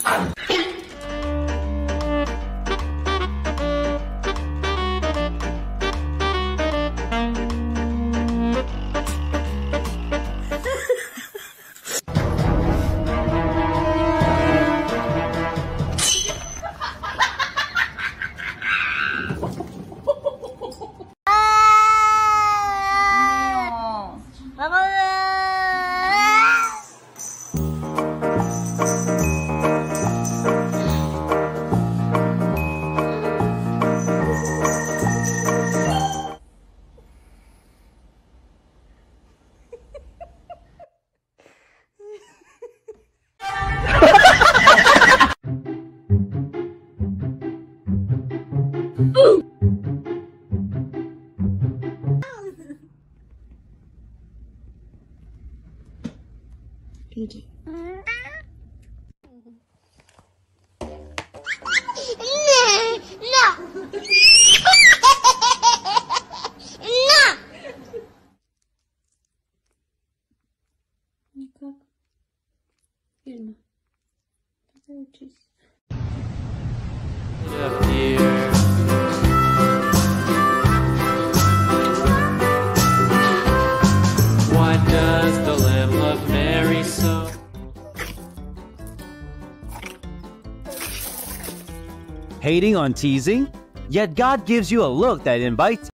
PG. No! No! Никак. Фильм. Учись. Why does the lamb love Mary so? Hating on teasing? Yet God gives you a look that invites